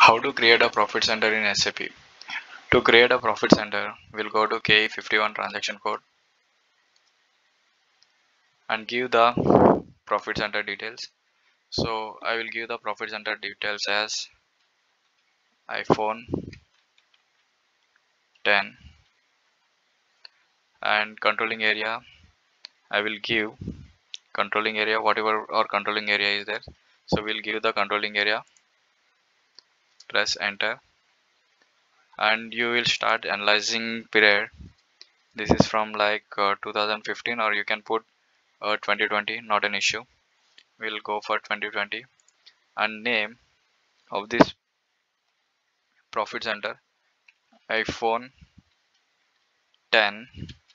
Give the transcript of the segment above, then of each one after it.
How to create a profit center in SAP. To create a profit center, we'll go to KE51 transaction code and give the profit center details. So I will give the profit center details as iPhone 10 and controlling area. I will give controlling area, whatever our controlling area is there. So we'll give the controlling area, press enter, and you will start analyzing period. This is from like 2015, or you can put 2020, not an issue. We'll go for 2020 and name of this profit center iPhone 10.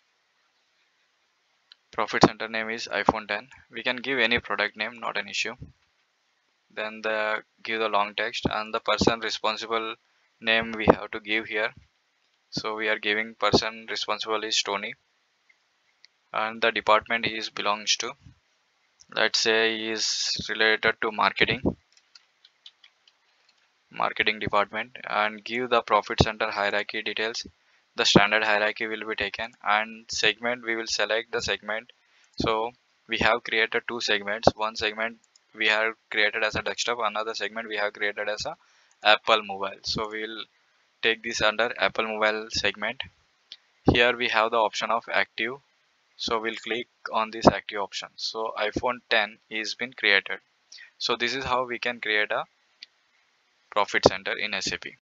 Profit center name is iPhone 10. We can give any product name, not an issue. Then give the long text, and the person responsible name we have to give here. So we are giving person responsible is Tony, and the department he belongs to, let's say he is related to marketing department, and give the profit center hierarchy details. The standard hierarchy will be taken, and segment we will select the segment. So we have created two segments. One segment we have created as a desktop, another segment we have created as a Apple mobile. So we will take this under Apple mobile segment. Here we have the option of active, so we'll click on this active option. So iPhone 10 is been created. So this is how we can create a profit center in SAP.